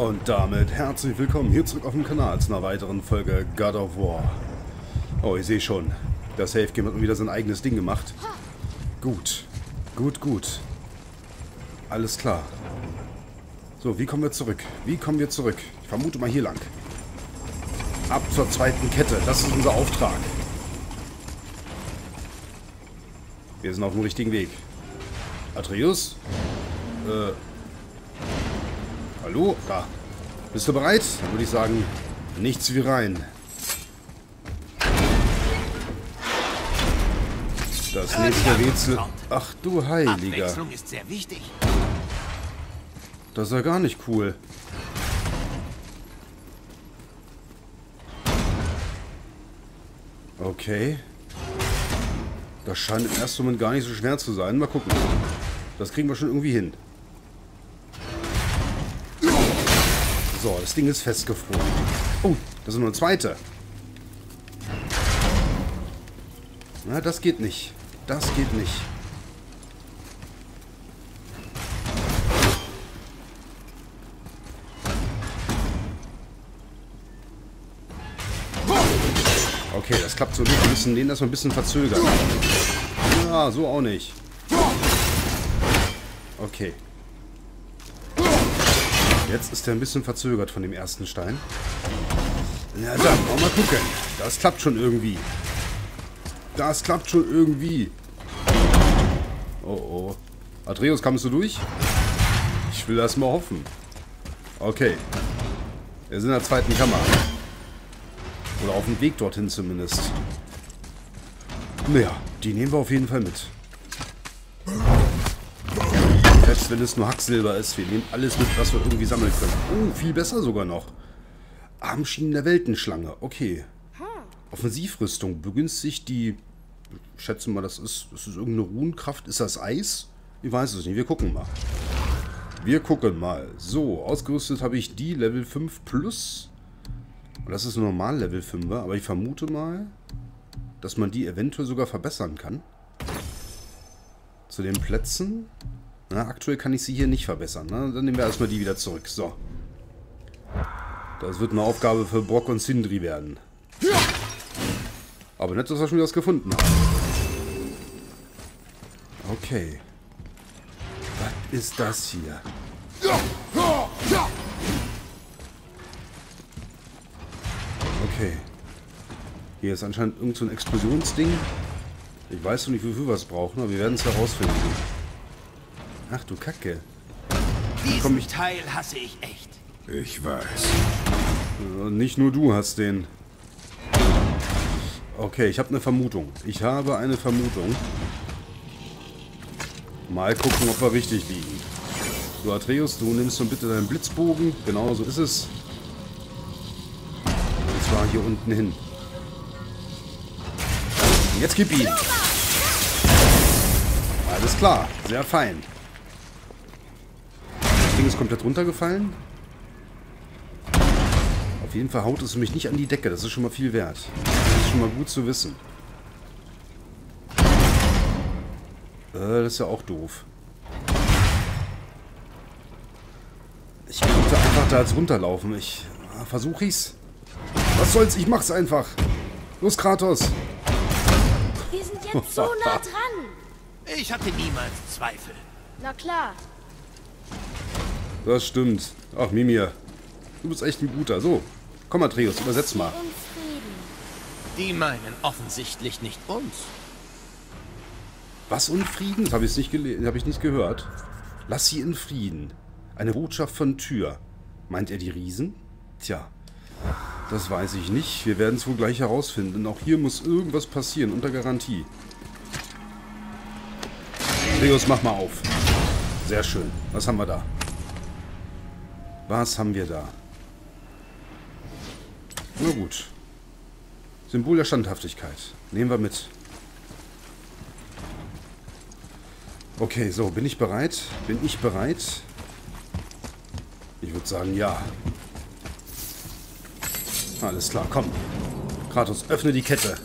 Und damit herzlich willkommen hier zurück auf dem Kanal zu einer weiteren Folge God of War. Oh, ich sehe schon, der Safe Game hat wieder sein eigenes Ding gemacht. Gut, gut. Alles klar. So, wie kommen wir zurück? Ich vermute mal hier lang. Ab zur zweiten Kette, das ist unser Auftrag. Wir sind auf dem richtigen Weg. Atreus? Hallo? Da. Bist du bereit? Dann würde ich sagen, nichts wie rein. Das nächste Rätsel... Ach du Heiliger. Abwechslung ist sehr wichtig. Das ist ja gar nicht cool. Okay. Das scheint im ersten Moment gar nicht so schwer zu sein. Mal gucken. Das kriegen wir schon irgendwie hin. So, das Ding ist festgefroren. Oh, das ist nur eine zweite. Na, das geht nicht. Das geht nicht. Okay, das klappt so nicht. Wir müssen den erstmal ein bisschen verzögern. Ja, so auch nicht. Okay. Jetzt ist er ein bisschen verzögert von dem ersten Stein. Na dann, wollen wir mal gucken. Das klappt schon irgendwie. Oh oh. Atreus, kommst du durch? Ich will das mal hoffen. Okay. Wir sind in der zweiten Kammer. Oder auf dem Weg dorthin zumindest. Naja, die nehmen wir auf jeden Fall mit. Selbst wenn es nur Hacksilber ist, wir nehmen alles mit, was wir irgendwie sammeln können. Oh, viel besser sogar noch. Armschienen der Weltenschlange. Okay. Offensivrüstung begünstigt die... Ich schätze mal, das ist irgendeine Runenkraft. Ist das Eis? Ich weiß es nicht. Wir gucken mal. So, ausgerüstet habe ich die Level 5 plus. Das ist ein normal Level 5er, aber ich vermute mal, dass man die eventuell sogar verbessern kann. Zu den Plätzen. Na, aktuell kann ich sie hier nicht verbessern. Na, dann nehmen wir erstmal die wieder zurück. So. Das wird eine Aufgabe für Brok und Sindri werden. Aber nett, dass wir schon wieder was gefunden haben. Okay. Was ist das hier? Okay. Hier ist anscheinend irgend so ein Explosionsding. Ich weiß noch nicht, wofür wir es brauchen, aber wir werden es herausfinden. Ach du Kacke. Diesen Teil hasse ich echt. Ich weiß. Nicht nur du hast den. Okay, ich habe eine Vermutung. Mal gucken, ob wir richtig liegen. So, Atreus, du nimmst so bitte deinen Blitzbogen. Genau so ist es. Und zwar hier unten hin. Und jetzt gib ihn. Alles klar, sehr fein. Das Ding ist komplett runtergefallen. Auf jeden Fall haut es mich nicht an die Decke. Das ist schon mal viel wert. Das ist schon mal gut zu wissen. Das ist ja auch doof. Ich könnte einfach da jetzt runterlaufen. Versuche ich's. Was soll's? Ich mach's einfach. Los, Kratos. Wir sind jetzt so nah dran. Ich hatte niemals Zweifel. Na klar. Das stimmt. Ach, Mimir. Du bist echt ein guter. So. Komm, Atreus, übersetz mal. In Frieden. Die meinen offensichtlich nicht uns. Was Unfrieden? Das habe ich nicht gehört. Lass sie in Frieden. Eine Botschaft von Tyr. Meint er die Riesen? Tja, das weiß ich nicht. Wir werden es wohl gleich herausfinden. Auch hier muss irgendwas passieren, unter Garantie. Atreus, mach mal auf. Sehr schön. Was haben wir da? Na gut. Symbol der Standhaftigkeit. Nehmen wir mit. Okay, so, bin ich bereit? Ich würde sagen, ja. Alles klar, komm. Kratos, öffne die Kette.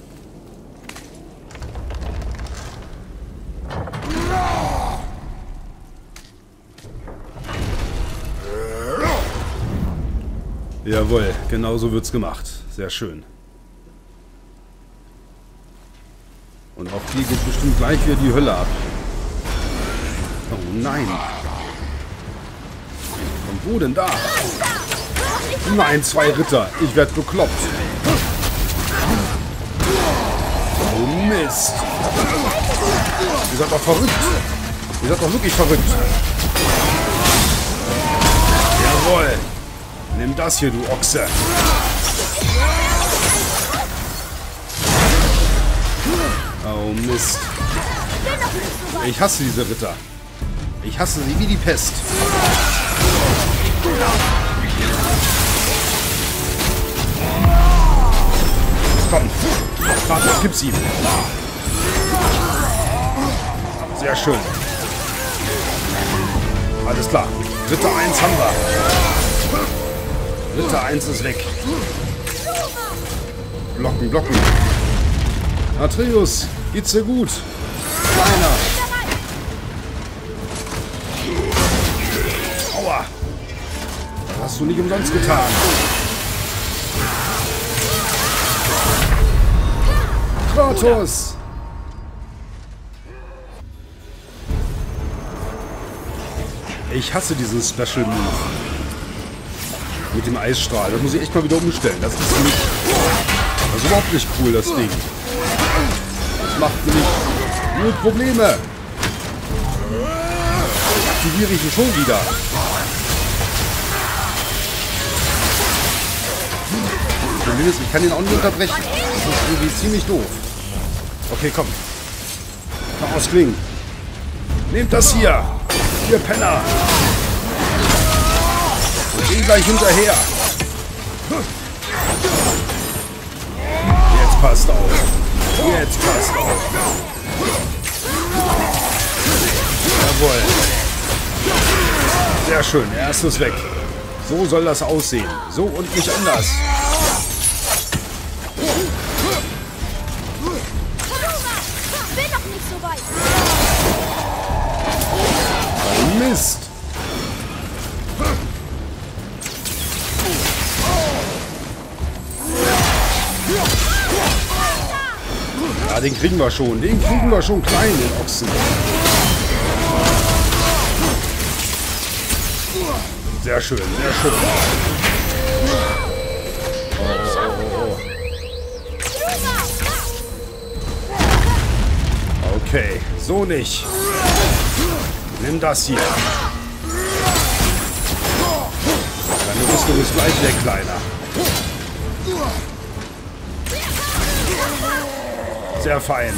Jawohl, genau so wird's gemacht. Sehr schön. Und auch hier geht bestimmt gleich wieder die Hölle ab. Oh nein. Und wo denn da? Nein, 2 Ritter. Ich werde bekloppt. Oh Mist. Ihr seid doch verrückt. Ihr seid doch wirklich verrückt. Jawohl. Nimm das hier, du Ochse. Oh Mist. Ich hasse diese Ritter. Ich hasse sie wie die Pest. Komm. Vater, gib's ihm. Sehr schön. Alles klar. Ritter 1 haben wir. Ritter 1 ist weg. Blocken, blocken. Atreus, geht's dir gut? Kleiner. Aua. Das hast du nicht umsonst getan. Kratos. Ich hasse diesen Special Move. Mit dem Eisstrahl. Das muss ich echt mal wieder umstellen. Das ist überhaupt nicht cool, das Ding. Das macht nämlich nur Probleme. Aktiviere ich ihn schon wieder. Das Problem ist, ich kann ihn auch nicht unterbrechen. Das ist irgendwie ziemlich doof. Okay, komm. Chaos Kling. Nehmt das hier. Ihr Penner. Und ihn gleich hinterher. Jetzt passt auf. Jetzt passt auf. Jawohl. Sehr schön. Er ist weg. So soll das aussehen. So und nicht anders. Bin doch nicht so weit. Oh Mist. Ja, den kriegen wir schon. Den kriegen wir schon klein, den Ochsen. Sehr schön, sehr schön. Okay, so nicht. Nimm das hier. Deine Rüstung ist gleich weg, Kleiner. Sehr fein.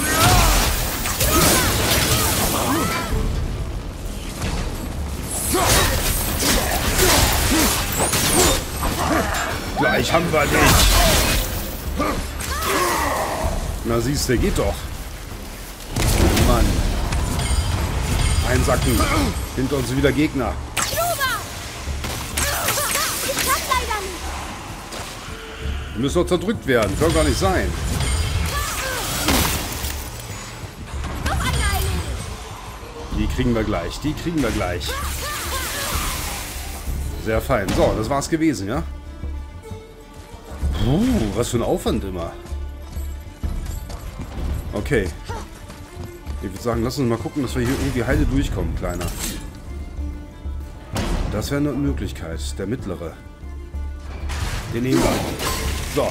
Gleich haben wir dich. Na siehst du, geht doch. Mann. Einsacken. Hinter uns wieder Gegner. Wir müssen doch zerdrückt werden. Kann gar nicht sein. Die kriegen wir gleich. Die kriegen wir gleich. Sehr fein. So, das war's gewesen, ja? Was für ein Aufwand immer. Okay. Ich würde sagen, lass uns mal gucken, dass wir hier irgendwie heile durchkommen, Kleiner. Das wäre eine Möglichkeit. Der mittlere. Den nehmen wir. So.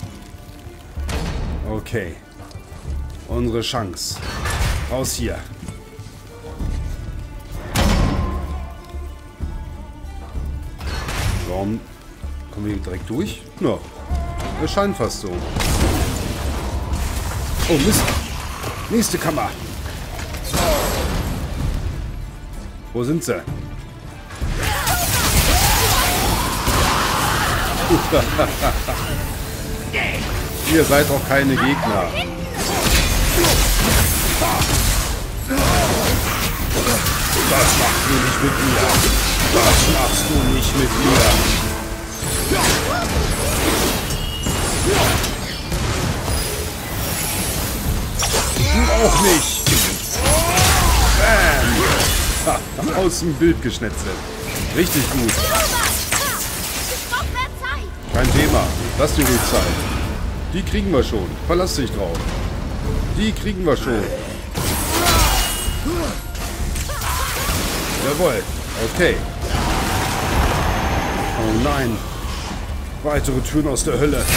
Okay. Unsere Chance. Raus hier. Warum kommen wir direkt durch? Ja. Es scheint fast so. Oh Mist. Nächste Kammer. Wo sind sie? Ihr seid auch keine Gegner. Das machst du nicht mit mir. Das machst du nicht mit mir. Du auch nicht. Bam. Aus dem Bild geschnetzelt. Richtig gut. Ich brauch mehr Zeit. Kein Thema. Lass dir ruhig Zeit. Die kriegen wir schon. Verlass dich drauf. Die kriegen wir schon. Jawohl. Okay. Oh nein. Weitere Türen aus der Hölle.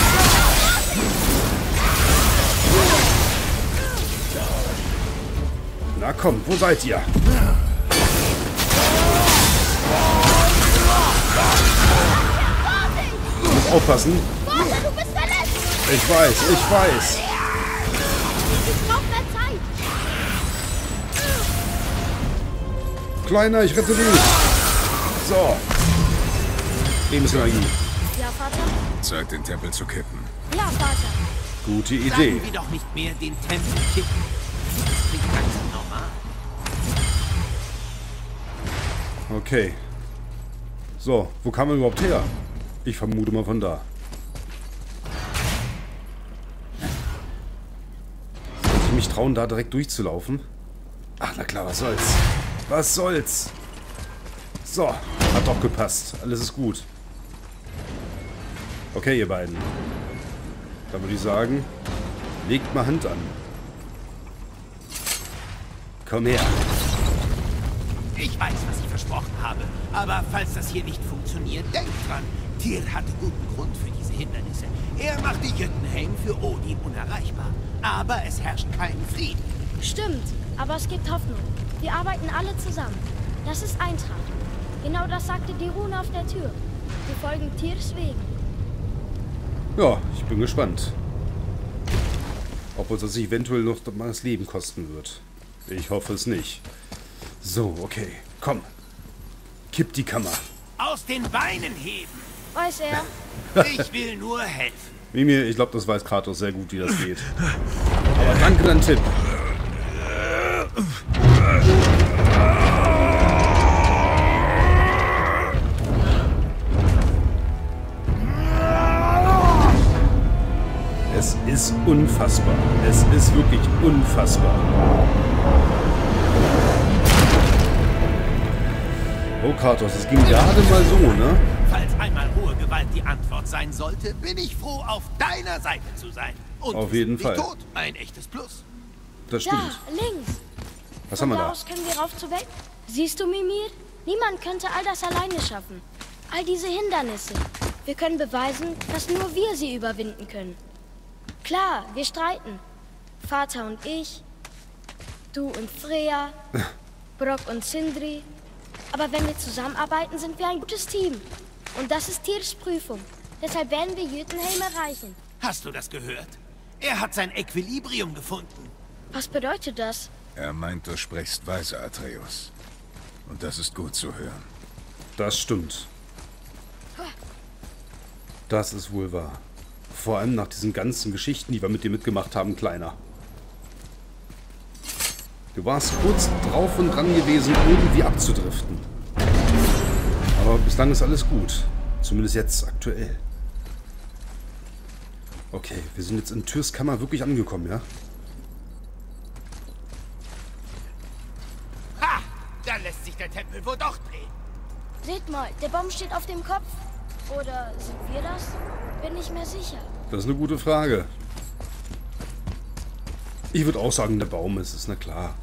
Na komm, wo seid ihr? Du musst aufpassen. Vater, du bist verletzt! Ich weiß, ich weiß. Ich brauche mehr Zeit! Kleiner, ich rette dich. So. Lebensenergie. Ja, Vater? Zeit, den Tempel zu kippen. Ja, Vater. Gute Idee. Sagen wir doch nicht mehr den Tempel kippen. Das klingt langsam normal. Okay. So, wo kam er überhaupt her? Ich vermute mal von da. Soll ich mich trauen, da direkt durchzulaufen? Ach, na klar, was soll's? Was soll's? So, hat doch gepasst. Alles ist gut. Okay, ihr beiden. Dann würde ich sagen, legt mal Hand an. Komm her. Ich weiß, was ich versprochen habe. Aber falls das hier nicht funktioniert, denkt dran. Tyr hatte guten Grund für diese Hindernisse. Er machte Jötunheim für Odin unerreichbar. Aber es herrscht kein Frieden. Stimmt, aber es gibt Hoffnung. Wir arbeiten alle zusammen. Das ist Eintracht. Genau das sagte die Rune auf der Tür. Wir folgen Tyrs Wegen. Ja, ich bin gespannt. Ob uns das eventuell noch mal das Leben kosten wird. Ich hoffe es nicht. So, okay. Komm. Kipp die Kammer. Aus den Beinen heben. Weiß er. Ich will nur helfen. Mimir, ich glaube, das weiß Kratos sehr gut, wie das geht. Aber danke dein Tipp. Es ist unfassbar. Es ist wirklich unfassbar. Oh, Kratos, es ging gerade mal so, ne? Falls einmal hohe Gewalt die Antwort sein sollte, bin ich froh, auf deiner Seite zu sein. Und Auf jeden wir sind Fall. nicht tot. Ein echtes Plus. Das Da, stimmt. links. Was haben wir Von da da? aus können wir rauf zur Welt. Siehst du, Mimir? Niemand könnte all das alleine schaffen. All diese Hindernisse. Wir können beweisen, dass nur wir sie überwinden können. Klar, wir streiten. Vater und ich, du und Freya, Brock und Sindri. Aber wenn wir zusammenarbeiten, sind wir ein gutes Team. Und das ist Tyrs Prüfung. Deshalb werden wir Jötunheim erreichen. Hast du das gehört? Er hat sein Equilibrium gefunden. Was bedeutet das? Er meint, du sprichst weise, Atreus. Und das ist gut zu hören. Das stimmt. Das ist wohl wahr. Vor allem nach diesen ganzen Geschichten, die wir mit dir mitgemacht haben, Kleiner. Du warst kurz drauf und dran gewesen, irgendwie abzudriften. Aber bislang ist alles gut. Zumindest jetzt aktuell. Okay, wir sind jetzt in Tyrs Kammer wirklich angekommen, ja? Ha! Da lässt sich der Tempel wohl doch drehen. Seht mal, der Baum steht auf dem Kopf. Oder sind wir das? Bin nicht mehr sicher. Das ist eine gute Frage. Ich würde auch sagen, der Baum ist es, na klar.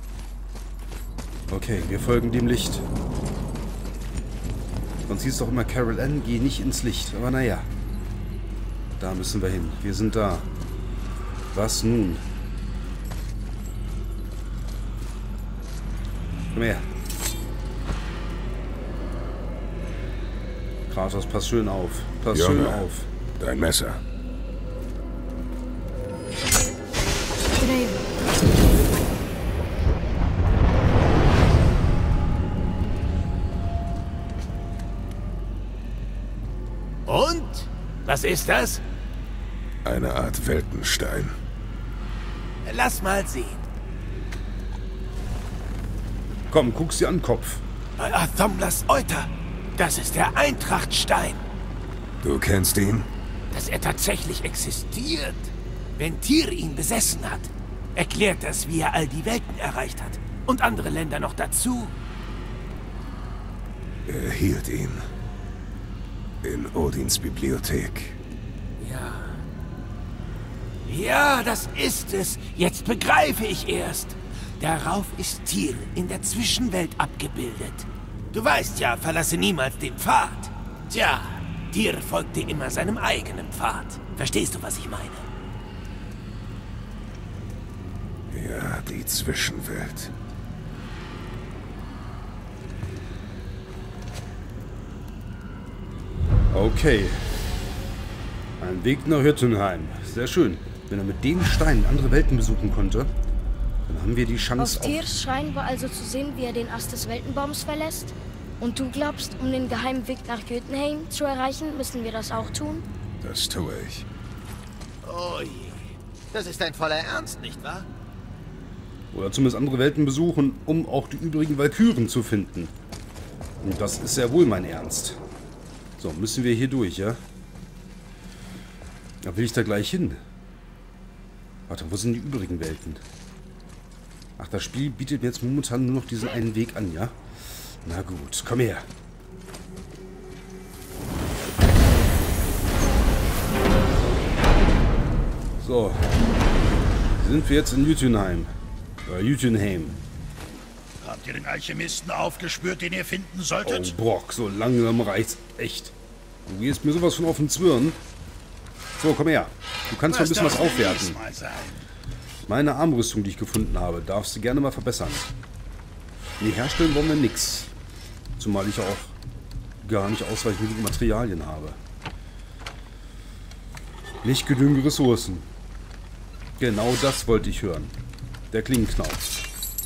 Okay, wir folgen dem Licht. Sonst hieß es doch immer, Carol Ann, geh nicht ins Licht. Aber naja. Da müssen wir hin. Wir sind da. Was nun? Komm her. Kratos, pass schön auf. Pass schön Junge, auf. dein Messer. Und? Was ist das? Eine Art Weltenstein. Lass mal sehen. Komm, guck's dir an, Kopf. Bei Athomlas Euter. Das ist der Eintrachtstein. Du kennst ihn? Dass er tatsächlich existiert. Wenn Tyr ihn besessen hat, erklärt das, wie er all die Welten erreicht hat. Und andere Länder noch dazu. Er hielt ihn. In Odins Bibliothek. Ja. Ja, das ist es. Jetzt begreife ich erst. Darauf ist Tyr in der Zwischenwelt abgebildet. Du weißt ja, verlasse niemals den Pfad. Tja, Tyr folgte immer seinem eigenen Pfad. Verstehst du, was ich meine? Ja, die Zwischenwelt. Okay. Ein Weg nach Jotunheim. Sehr schön. Wenn er mit den Steinen andere Welten besuchen konnte, dann haben wir die Chance Auf Tyrs Schrein war also zu sehen, wie er den Ast des Weltenbaums verlässt? Und du glaubst, um den geheimen Weg nach Jotunheim zu erreichen, müssen wir das auch tun? Das tue ich. Oh je. Das ist dein voller Ernst, nicht wahr? Oder zumindest andere Welten besuchen, um auch die übrigen Walküren zu finden. Und das ist ja wohl mein Ernst. So, müssen wir hier durch, ja? Da will ich da gleich hin. Warte, wo sind die übrigen Welten? Ach, das Spiel bietet mir jetzt momentan nur noch diesen einen Weg an, ja? Na gut, komm her. So. Sind wir jetzt in Jotunheim. Jotunheim. Habt ihr den Alchemisten aufgespürt, den ihr finden solltet? Oh, Brock, so langsam reicht's echt. Du gehst mir sowas von auf den Zwirn. So, komm her. Du kannst mal ein bisschen was aufwerten. Meine Armrüstung, die ich gefunden habe, darfst du gerne mal verbessern. Nee, herstellen wollen wir nix. Zumal ich auch gar nicht ausreichend genug Materialien habe. Nicht genügend Ressourcen. Genau das wollte ich hören. Der Klingenknauf.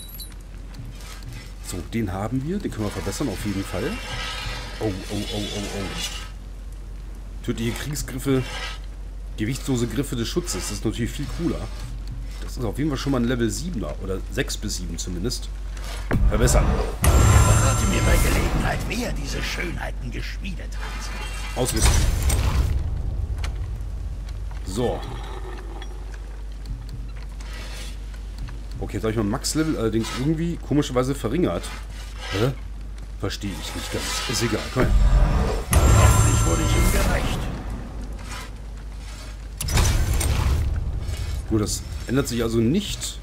So, den haben wir. Den können wir verbessern auf jeden Fall. Oh, oh, oh, oh, oh. Tödliche Kriegsgriffe. Gewichtslose Griffe des Schutzes. Das ist natürlich viel cooler. Das ist auf jeden Fall schon mal ein Level 7er. Oder 6 bis 7 zumindest. Verbessern. Verrate mir bei Gelegenheit, wer diese Schönheiten geschmiedet hat. Ausrüsten. So. Okay, jetzt habe ich mein Max-Level allerdings irgendwie komischerweise verringert. Hä? Verstehe ich nicht ganz. Ist egal, komm her. Hoffentlich wurde ich ihm gerecht. Gut, das ändert sich also nicht.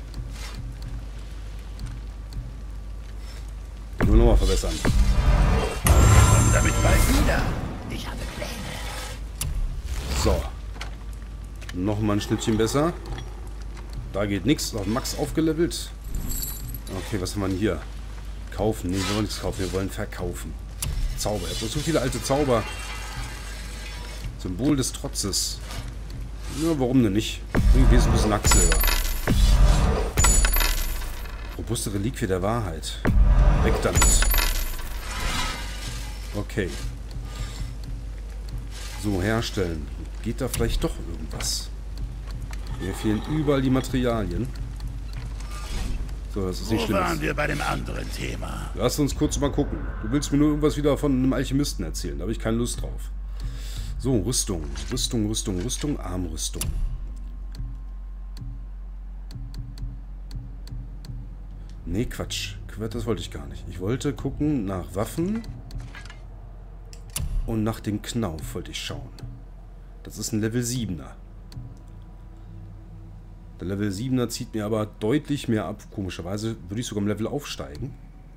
Nur nochmal verbessern. Komm damit bald wieder. Ich habe Pläne. So. Nochmal ein Schnittchen besser. Da geht nichts. Auf Max aufgelevelt. Okay, was haben wir denn hier? Kaufen. Ne, wir wollen nichts kaufen. Wir wollen verkaufen. Zauber. Ich habe so viele alte Zauber. Symbol des Trotzes. Ja, warum denn nicht? Irgendwie ist ein bisschen Achselber. Robuste Reliquie der Wahrheit. Weg damit. Okay. So, herstellen. Geht da vielleicht doch irgendwas? Mir fehlen überall die Materialien. So, das ist nicht schlimm. Wo waren wir bei dem anderen Thema? Lass uns kurz mal gucken. Du willst mir nur irgendwas wieder von einem Alchemisten erzählen. Da habe ich keine Lust drauf. So, Rüstung. Rüstung, Rüstung, Rüstung. Armrüstung. Nee, Quatsch. Das wollte ich gar nicht. Ich wollte gucken nach Waffen. Und nach dem Knauf wollte ich schauen. Das ist ein Level 7er. Der Level 7er zieht mir aber deutlich mehr ab. Komischerweise würde ich sogar im Level aufsteigen.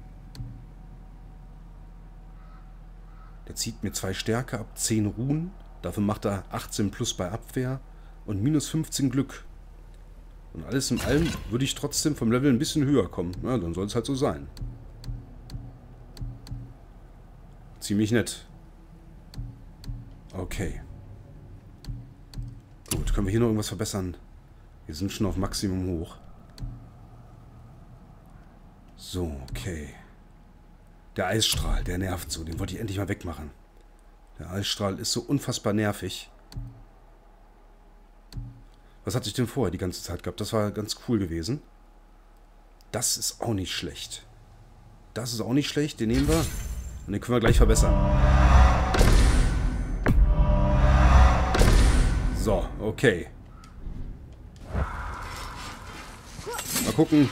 Der zieht mir 2 Stärke ab, 10 Ruhen. Dafür macht er 18 plus bei Abwehr und minus 15 Glück. Und alles in allem würde ich trotzdem vom Level ein bisschen höher kommen. Ja, dann soll es halt so sein. Ziemlich nett. Okay. Gut, können wir hier noch irgendwas verbessern? Wir sind schon auf Maximum hoch. So, okay. Der Eisstrahl, der nervt so. Den wollte ich endlich mal wegmachen. Der Eisstrahl ist so unfassbar nervig. Was hatte ich denn vorher die ganze Zeit gehabt? Das war ganz cool gewesen. Das ist auch nicht schlecht. Das ist auch nicht schlecht. Den nehmen wir. Und den können wir gleich verbessern. So, okay. Mal gucken.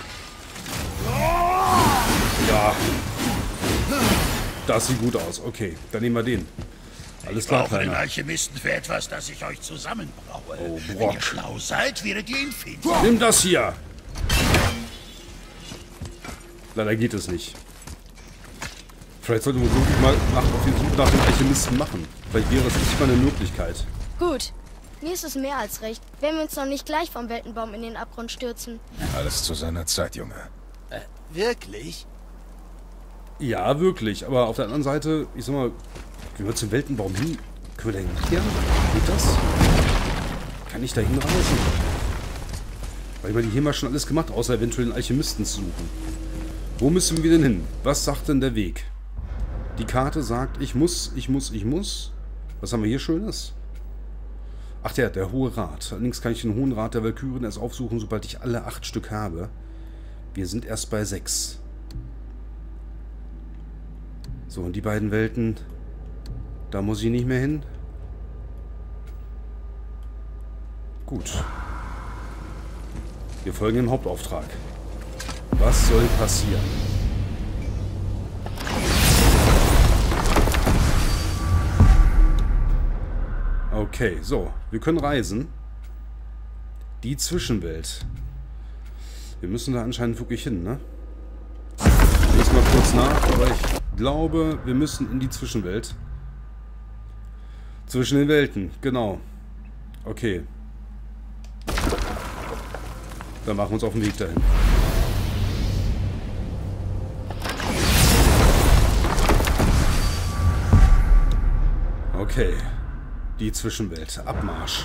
Ja. Das sieht gut aus. Okay, dann nehmen wir den. Alles klar, Ich brauche den Kleiner. Alchemisten für etwas, das ich euch zusammenbraue. Oh, Wenn Brock. ihr schlau seid, werdet ihr ihn finden. Nimm das hier! Leider geht es nicht. Vielleicht sollten wir wirklich mal auf die Suche nach dem Alchemisten machen. Vielleicht wäre es nicht mal eine Möglichkeit. Gut. Mir ist es mehr als recht, wenn wir uns noch nicht gleich vom Weltenbaum in den Abgrund stürzen. Alles zu seiner Zeit, Junge. Wirklich? Ja, wirklich. Aber auf der anderen Seite, ich sag mal, gehen wir zum Weltenbaum hin. Können wir da hinkehren? Geht das? Kann ich da hinreisen? Weil ich meine, hier haben wir schon alles gemacht, außer eventuell einen Alchemisten zu suchen. Wo müssen wir denn hin? Was sagt denn der Weg? Die Karte sagt, ich muss. Was haben wir hier Schönes? Ach ja, der Hohe Rat. Allerdings kann ich den Hohen Rat der Walkürien erst aufsuchen, sobald ich alle 8 Stück habe. Wir sind erst bei 6. So, und die beiden Welten, da muss ich nicht mehr hin. Gut. Wir folgen dem Hauptauftrag. Was soll passieren? Okay, so. Wir können reisen. Die Zwischenwelt. Wir müssen da anscheinend wirklich hin, ne? Ich lese mal kurz nach, aber ich glaube, wir müssen in die Zwischenwelt. Zwischen den Welten, genau. Okay. Dann machen wir uns auf den Weg dahin. Okay. Die Zwischenwelt. Abmarsch.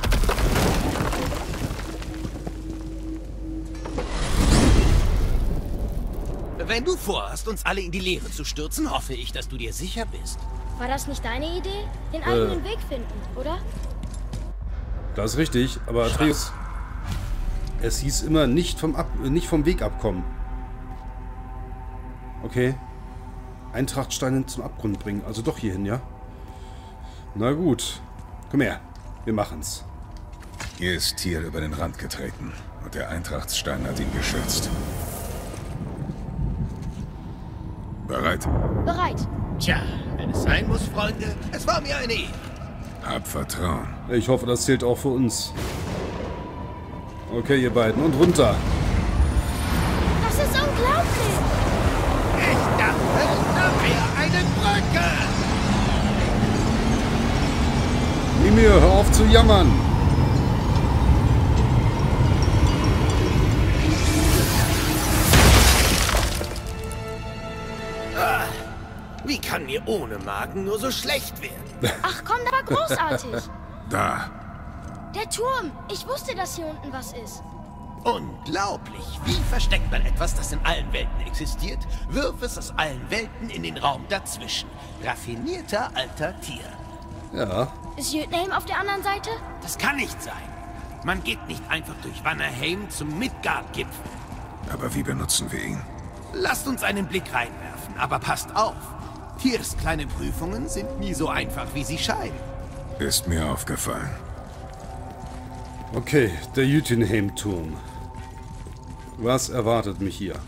Wenn du vorhast, uns alle in die Leere zu stürzen, hoffe ich, dass du dir sicher bist. War das nicht deine Idee? Den eigenen Weg finden, oder? Das ist richtig, aber Atreus, es hieß immer nicht vom Weg abkommen. Okay. Eintrachtsteine zum Abgrund bringen. Also doch hierhin, ja? Na gut. Komm her. Wir machen's. Hier ist Tyr über den Rand getreten und der Eintrachtsstein hat ihn geschützt. Bereit? Bereit. Tja, wenn es sein muss, Freunde, es war mir eine Ehre. Hab Vertrauen. Ich hoffe, das zählt auch für uns. Okay, ihr beiden. Und runter. Das ist unglaublich. Ich dachte, da wäre eine Brücke. Mimir, hör auf zu jammern. Wie kann mir ohne Magen nur so schlecht werden? Ach komm, das war großartig. Da. Der Turm. Ich wusste, dass hier unten was ist. Unglaublich. Wie versteckt man etwas, das in allen Welten existiert? Wirf es aus allen Welten in den Raum dazwischen. Raffinierter alter Tier. Ja. Ist Jötnheim auf der anderen Seite? Das kann nicht sein. Man geht nicht einfach durch Vannerheim zum Midgard-Gipfel. Aber wie benutzen wir ihn? Lasst uns einen Blick reinwerfen, aber passt auf. Tiers kleine Prüfungen sind nie so einfach, wie sie scheinen. Ist mir aufgefallen. Okay, der Jötunheim-Turm. Was erwartet mich hier?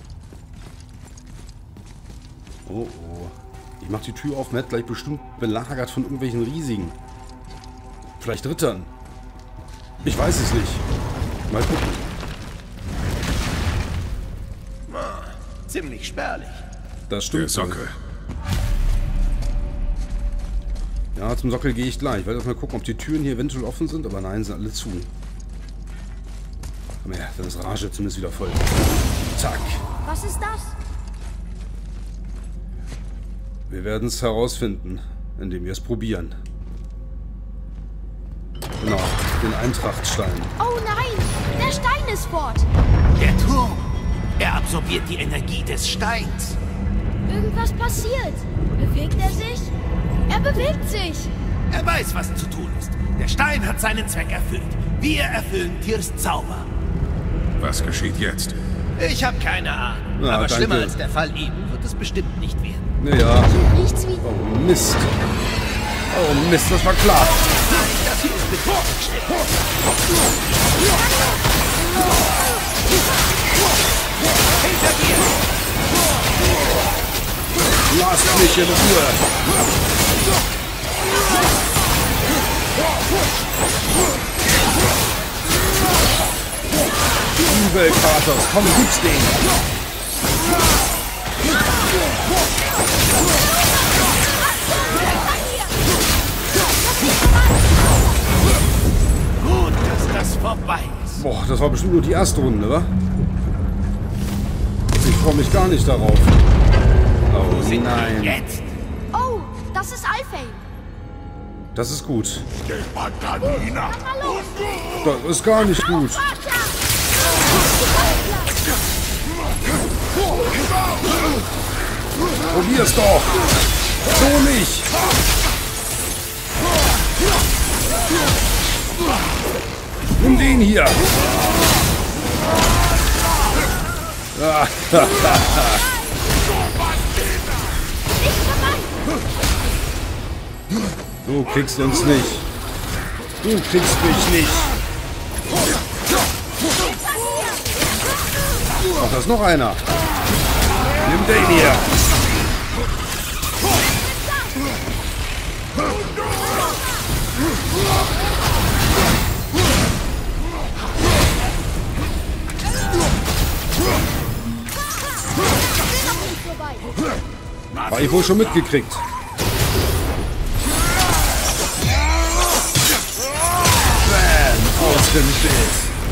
Oh, oh. Ich mach die Tür auf, man hat gleich bestimmt belagert von irgendwelchen Riesigen. Vielleicht Rittern. Ich weiß es nicht. Mal gucken. Ziemlich spärlich. Das stimmt. Der Sockel. Ja, zum Sockel gehe ich gleich. Ich werde erstmal gucken, ob die Türen hier eventuell offen sind, aber nein, sind alle zu. Komm her, dann ist Rage zumindest wieder voll. Zack. Was ist das? Wir werden es herausfinden, indem wir es probieren. Genau, den Eintrachtstein. Oh nein, der Stein ist fort. Der Turm. Er absorbiert die Energie des Steins. Irgendwas passiert. Bewegt er sich? Er bewegt sich. Er weiß, was zu tun ist. Der Stein hat seinen Zweck erfüllt. Wir erfüllen Tiers Zauber. Was geschieht jetzt? Ich habe keine Ahnung. Ja, aber danke. schlimmer als der Fall eben wird es bestimmt nicht werden. Naja. Riecht's wie... Oh Mist. Oh Mist, das war klar. Das hier ist bedeutungsschwer. Hinter dir! Lasst mich in Ruhe. Übel, Kratos. Komm, gib's den. Gut, dass das vorbei ist. Boah, das war bestimmt nur die erste Runde, wa? Ich freue mich gar nicht darauf. Oh nein. Jetzt? Oh, das ist Alfheim. Das ist gut. Patanina. Das ist gar nicht gut. Probier's doch. So nicht. Nimm den hier. Du kriegst uns nicht. Du kriegst mich nicht. Ach, da ist noch einer. Nimm den hier. War ich wohl schon mitgekriegt. Bam, aus dem Bild.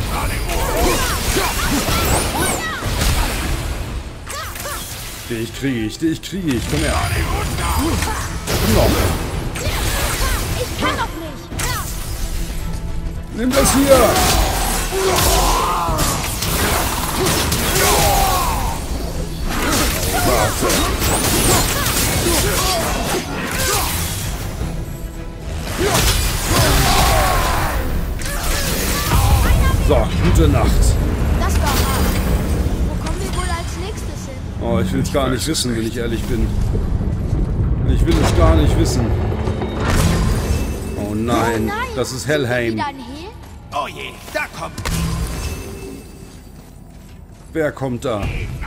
Dich kriege ich. Komm her. Komm noch. Ich kann doch nicht. Nimm das hier. Warte. So, gute Nacht. Das war hart. Wo kommen wir wohl als nächstes hin? Oh, ich will es gar nicht wissen, wenn ich ehrlich bin. Ich will es gar nicht wissen. Oh nein, das ist Helheim. Wieder ein Hehl? Oh je, da kommt. Wer kommt da?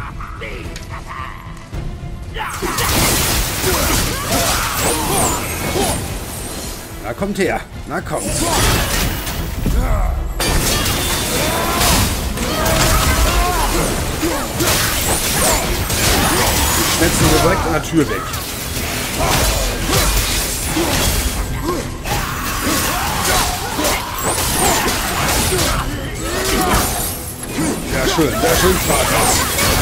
Na, kommt her. Na, kommt. Die schnetzen wir direkt an der Tür weg. Sehr schön, Kratos.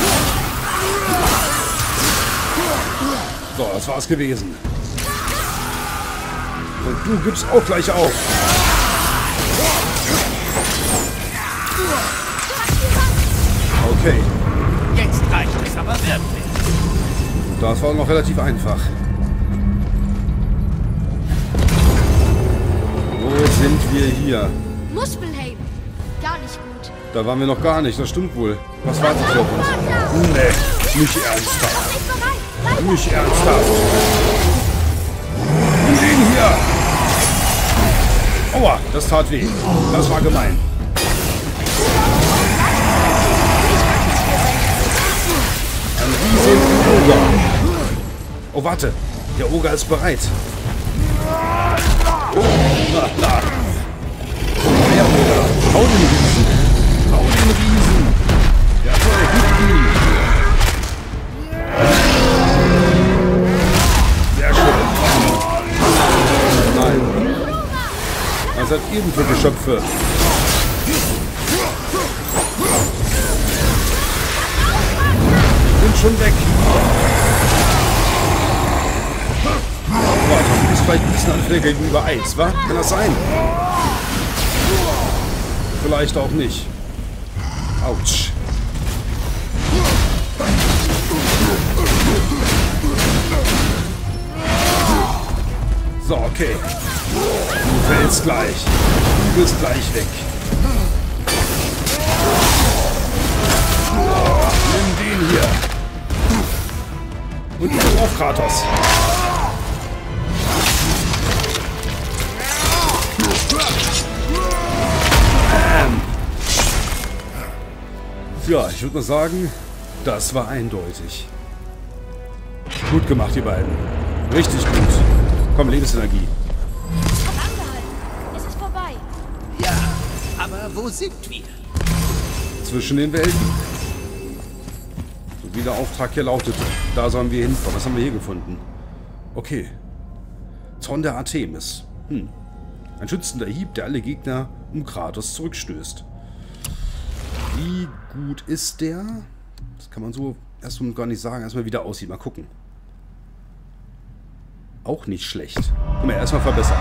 So, das war's gewesen. Und du gibst auch gleich auf. Okay, Jetzt reicht es aber wirklich. das war noch relativ einfach. Wo sind wir hier? Muspelheim. Gar nicht gut. Da waren wir noch gar nicht, das stimmt wohl. Was wartet hier auf uns? Nee, nicht ernsthaft. Nicht bereit. Nicht ernsthaft. Nimm den hier. Aua, das tat weh. Das war gemein. Ein riesiger Oger. Oh, warte. Der Oger ist bereit. Oh, na. Der Oger. Hau den Riesen. Hau den Riesen. Jawohl, gib ihn. Sehr schön. Nein. Was seid ihr denn für Geschöpfe? Sind schon weg. Boah, du bist vielleicht ein bisschen anfälliger gegenüber Eis, wa? Kann das sein? Vielleicht auch nicht. Autsch. So, okay. Du fällst gleich. Du bist gleich weg. Nimm den hier. Und du auf, Kratos. Ja, ich würde mal sagen, das war eindeutig. Gut gemacht, die beiden. Richtig gut. Komm, Lebensenergie. Ich hab angehalten. Es Aber wo sind wir? Zwischen den Welten. So wie der Auftrag hier lautete. Da sollen wir hinfahren. Was haben wir hier gefunden? Okay. Zorn der Artemis. Ein schützender Hieb, der alle Gegner um Kratos zurückstößt. Wie gut ist der? Das kann man so erstmal gar nicht sagen. Erstmal wieder aussieht. Mal gucken. Auch nicht schlecht. Guck mal, erstmal verbessern.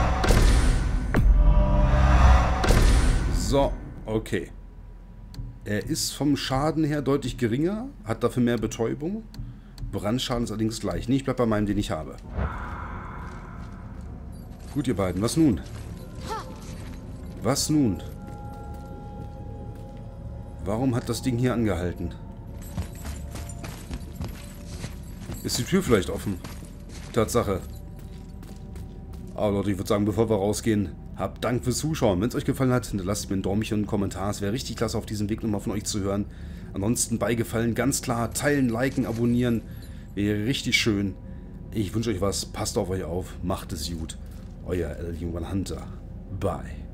So, okay. Er ist vom Schaden her deutlich geringer, hat dafür mehr Betäubung. Brandschaden ist allerdings gleich. Nee, ich bleib bei meinem, den ich habe. Gut, ihr beiden, was nun? Was nun? Warum hat das Ding hier angehalten? Ist die Tür vielleicht offen? Tatsache. Aber Leute, ich würde sagen, bevor wir rausgehen, habt Dank fürs Zuschauen. Wenn es euch gefallen hat, hinterlasst mir ein Däumchen und einen Kommentar. Es wäre richtig klasse, auf diesem Weg nochmal von euch zu hören. Ansonsten bei Gefallen ganz klar teilen, liken, abonnieren. Wäre richtig schön. Ich wünsche euch was. Passt auf euch auf. Macht es gut. Euer Alien One Hunter. Bye.